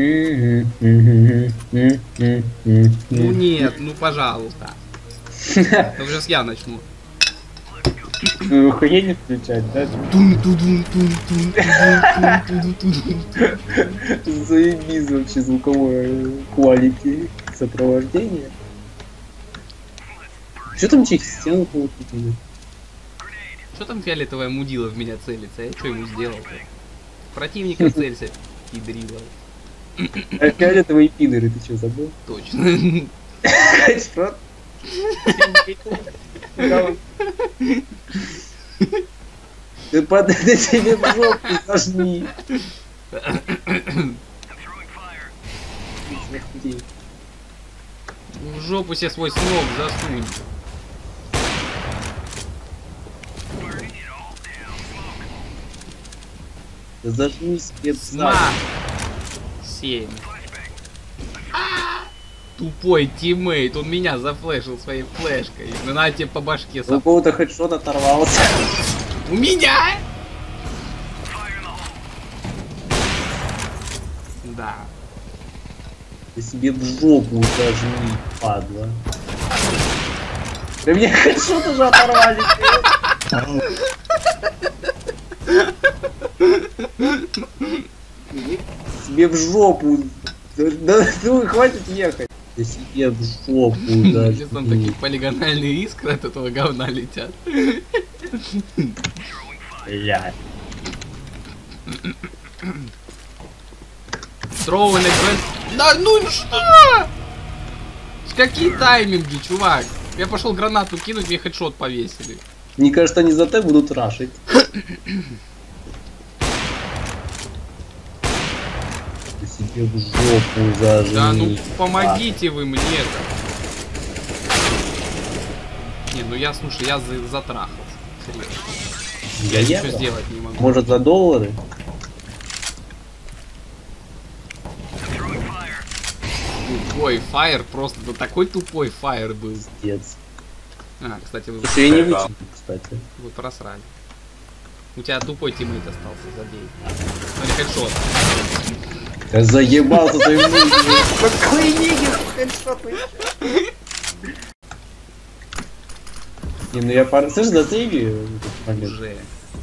Ну нет, ну пожалуйста. Это уже я начну. Охуение включать, да? Заебись вообще звуковое quality сопровождение. Что там через стену получили? Что там фиолетовая мудила в меня целится? Я что ему сделал-то? Противника целься, пидрила. А фиолетовые пидоры, ты что, забыл? Точно. Что? Ты подойди себе в жопу сожми. В жопу себе свой смог засунь. Да зажми спецназ. Сма. 7. Тупой тиммейт, он меня зафлешил своей флешкой. Ну на тебе по башке. У кого-то хедшот оторвался. У меня? Да. Ты себе в жопу зажми, падла. Да мне хедшот уже оторвали. Себе в жопу. Да ну хватит ехать. Да себе в жопу Сейчас там такие зажми. полигональные искры от этого говна летят. Блядь. Троуэн эквен. Да ну что? Какие тайминги, чувак? Я пошел гранату кинуть, мне хедшот повесили. Мне кажется, они за Т будут рашить. Ты себе в жопу зажми. Да ну помогите вы мне-то. Не, ну я, слушай, я затрахался. Серьезно. Я ничего евро? сделать не могу. Может за доллары? Тупой фаер, просто да такой тупой фаер был. Пиздец. А, кстати, вы, Слушай, я не вытянул, кстати. вы просрали. У тебя тупой тиммейт остался, забей. Смотри, хедшот. Я заебался твоим нигером. Какой нигер? Хедшот. Не, ну я пар... Слышь, засейви этот момент. Уже.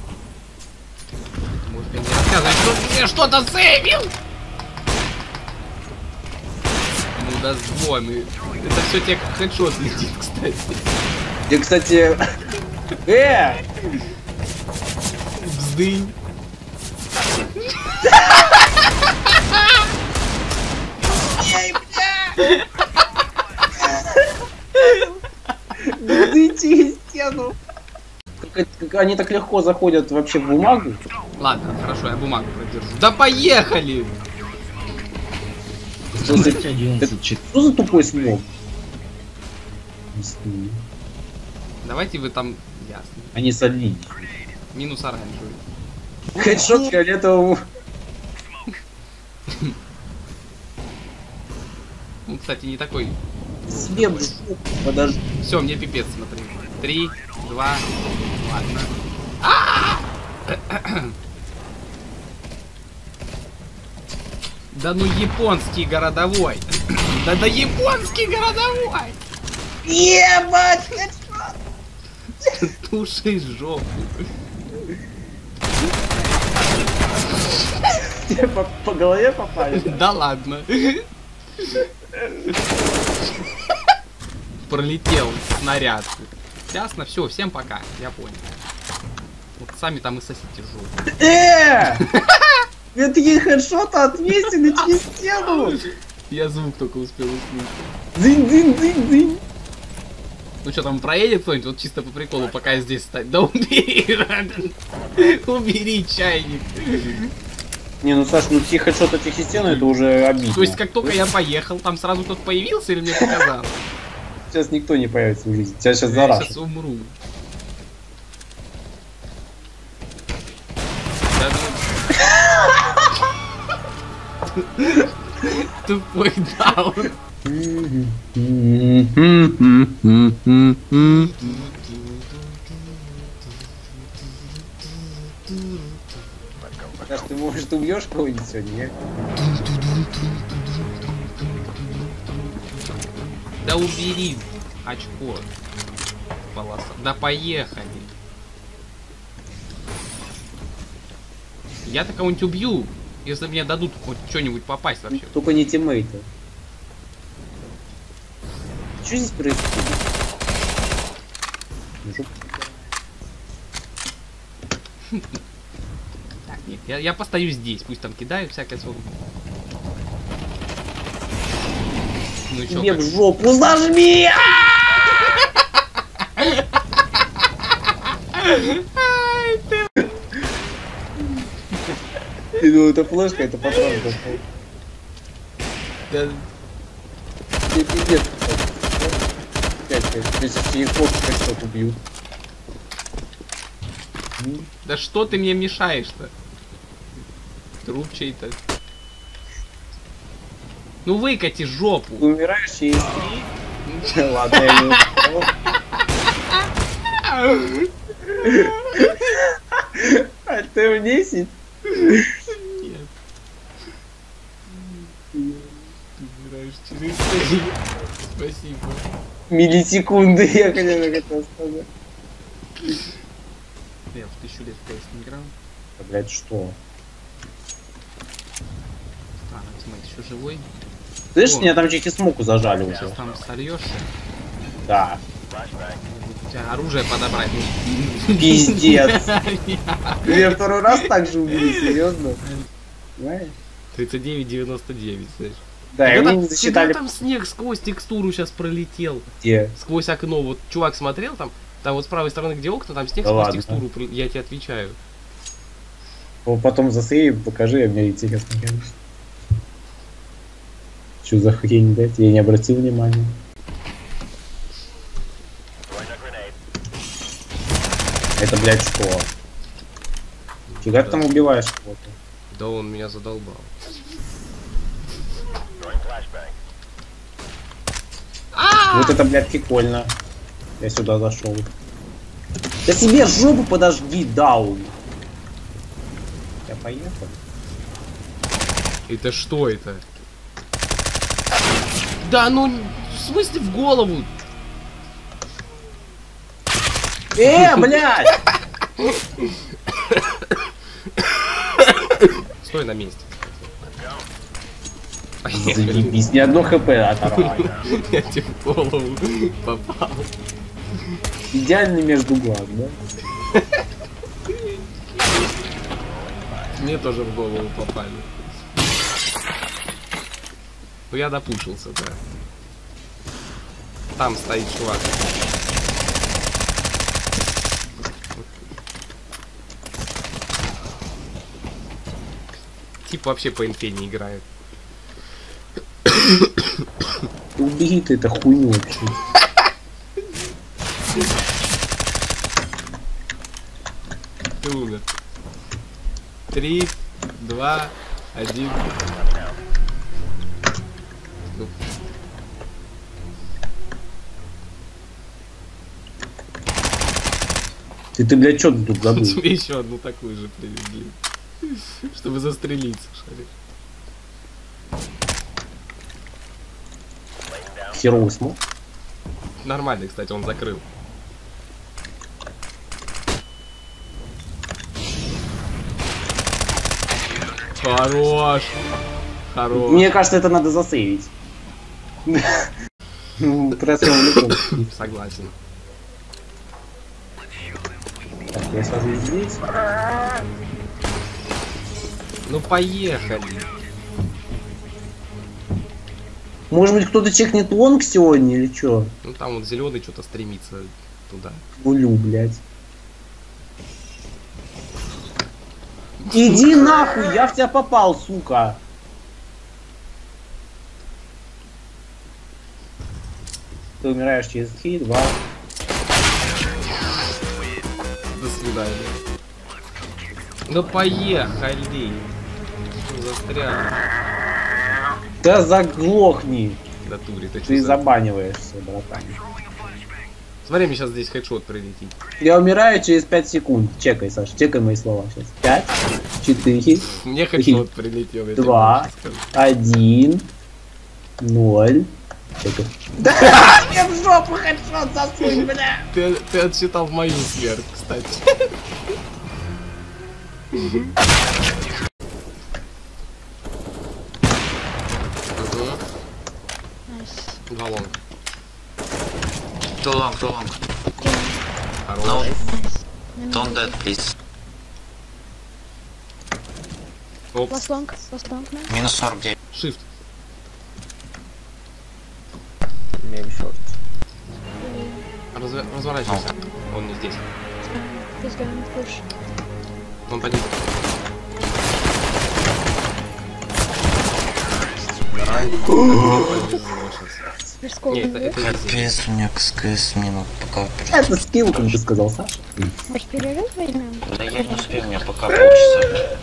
Может, я не рассказывай, что ты мне что-то сейвил? Ну, дозвон. Это все тебе как хедшот летит, кстати. Я, кстати... Вздынь. Идите стену. Как они так легко заходят вообще в бумагу. Ладно, хорошо, я бумагу продержу. Да поехали! Что за тупой смог? Давайте вы там... Ясно. Они сольвили. Минус оранжевый. Хедшот фиолетовому. Он, кстати, не такой. Себе в жопу, подожди. Все, мне пипец, смотри. 3, 2, ладно. Да ну японский городовой. Да японский городовой. Ебать, Туши жопу. тебе по голове попали? Да ладно. Пролетел снаряд. Ясно, все, всем пока. Я понял. Вот сами там и сосите жопу. Мне такие хедшоты отвесили через стену. Я звук только успел услышать. Дзынь-дзынь-дзынь-дзынь. Ну что, там проедет кто-нибудь? Вот чисто по приколу, пока я здесь стою. Да убери! Убери чайник. Не, ну Саш, ну такие хедшоты через стену, это уже обидно. То есть, как только я поехал, там сразу кто-то появился или мне показалось? Сейчас никто не появится в жизни. Тебя сейчас Я зарашат. сейчас умру. Тупой даун. Саш, ты, может, убьешь кого-нибудь сегодня, нет? Да убери очко. Полоса. Да поехали. Я-то кого-нибудь убью, если мне дадут хоть что-нибудь попасть вообще. Только не тиммейты. Что здесь происходит? Так, нет, я постою здесь, пусть там кидают всякое слово. Ну чё, Тебе как? в жопу зажми! Ты думал, это флешка, это патрон такой. Да, Ты пиздец. Если все их как что-то убьют. да что ты мне мешаешь-то? Труп чей-то. Ну выкати жопу. Ты умираешь через 3. Ладно, я не устал. А ты в 10? Нет. Ты умираешь через 3. Спасибо. Миллисекунды, я, конечно, хотел сказать. Я в 1000 лет в PS не играл. А, блядь, что? Странно, смотри, еще живой. Слышь, О. меня там чеки смоку зажали Сейчас уже. там сольешься. Да. У тебя оружие подобрать. Пиздец. Меня второй раз так же убили, серьезно? Знаешь? 39,99, слышь. Да, и Когда мне не засчитали. там снег сквозь текстуру сейчас пролетел. Где? Сквозь окно. Вот чувак смотрел там вот с правой стороны, где окна, там снег Да сквозь ладно. текстуру. Я тебе отвечаю. Потом засейв, покажи, а мне интересно, конечно. Что за хрень, блядь? Я не обратил внимания. Это, блядь, что? Фига ты там убиваешь кого-то? Да он меня задолбал. Вот это, блядь, прикольно. Я сюда зашел. Да себе жопу подожди, даун. Я поехал. Это что это? Да ну, в смысле в голову? Блядь! Стой на месте. Заебись, ни одно хп оторвал. Я тебе в голову попал. Идеальный между глаз, да? Мне тоже в голову попали. Ну я допушился, да. Там стоит чувак. Тип вообще по инфе не играет. Убери ты это хуйню вообще. Ты умер. 3, 2, 1. Ты, блядь, что ты тут забыл? Тебе еще одну такую же привезли. Чтобы застрелиться, шарик. Херовый смог? Нормальный, кстати, он закрыл. Хорош. Хорош. Мне кажется, это надо засейвить. Ну, просил в Согласен. Так, я сажусь здесь. Ну поехали. Может быть, кто-то чекнет лонг сегодня или что? Ну там вот зеленый что-то стремится туда. Гулю, блядь. Иди нахуй, я в тебя попал, сука. Ты умираешь через 3, 2. До свидания. Ну поехали. Что застрял? Да заглохни. В натуре, ты Ты что за... забаниваешься, братан. Смотри, мне сейчас здесь хедшот прилетит. Я умираю через 5 секунд. Чекай, Саш, чекай мои слова сейчас. 5, 4, Мне хедшот прилетел. 2, 1, 0. Да, я в жопу хедшот засунь, бля. Ты отсчитал мою смерть, кстати. Галон. Too long. No, don't dead, please. Оп, Last long, man. Минус 49. shift. Maybe short. Разворачивайся. Он не здесь. He's going to push. Он пойдет. You're scolding Нет, me. это Капец, у меня КС минут пока. Это скилл, как ты сказал, Саша. Может, перерыв возьмем? Да я не успею, у меня пока полчаса.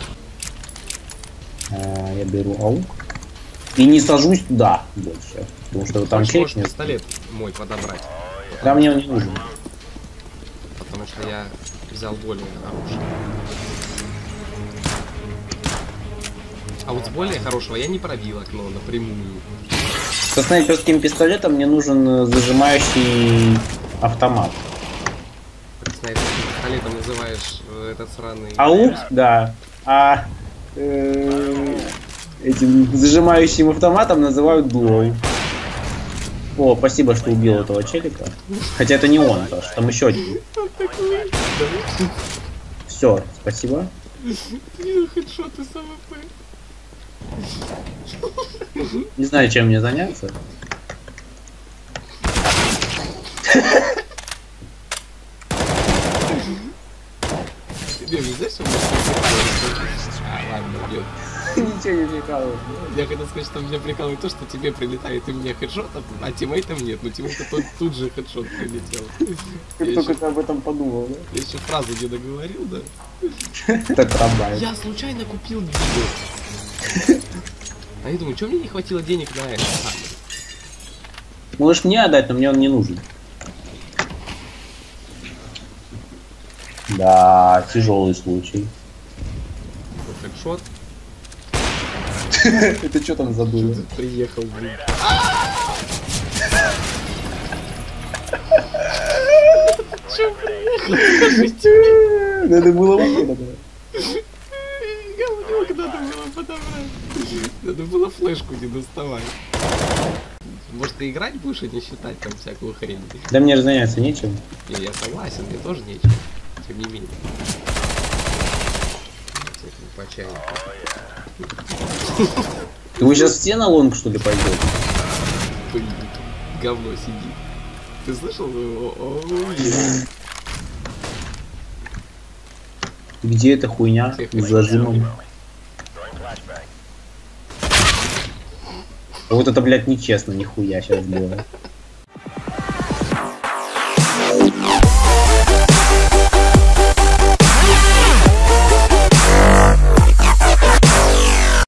Я беру аук. И не сажусь туда больше. Потому что там Можешь челик нет. пистолет мой подобрать. Да, мне он не нужен. Потому что я взял более хороший. А вот с более хорошего я не пробил окно напрямую. Со снайперским пистолетом мне нужен зажимающий автомат. Снайперским пистолетом называешь этот сраный... Аук, да. А этим зажимающим автоматом называют дуой. О, спасибо, что убил этого челика. Хотя это не он, Саш, там еще один. Все, спасибо. Хедшоты с АВП. Не знаю, чем мне заняться. Тебе не знаешь, что у меня прикалывается? Ладно, идет. Ничего не прикалываюсь. Я хотел сказать, что меня прикалывает то, что тебе прилетает и мне хедшот, а тиммейтам нет, но тиммейту тут же хедшот прилетел. Ты только ты об этом подумал, да? Я еще фразу не договорил, да? Так трамвай. Я случайно купил гиду. А я думаю, что мне не хватило денег на это? Можешь мне отдать, но мне он не нужен. Да, тяжелый случай. Хедшот. Это что там забыл? Приехал, блин. Че приехал? Надо было вот Говнюк надо было подобрать. Надо было флешку не доставать. Может, ты играть будешь и не считать там всякую хрень? Да мне же заняться нечем. Не, я согласен, мне тоже нечего. Тем не менее. С этим по чайнику. Ты вы сейчас все на лонг, что ли, пойдете? Блин, говно сидит. Ты слышал его? Где эта хуйня с зажимом? Вот это, блядь, нечестно, нихуя сейчас было.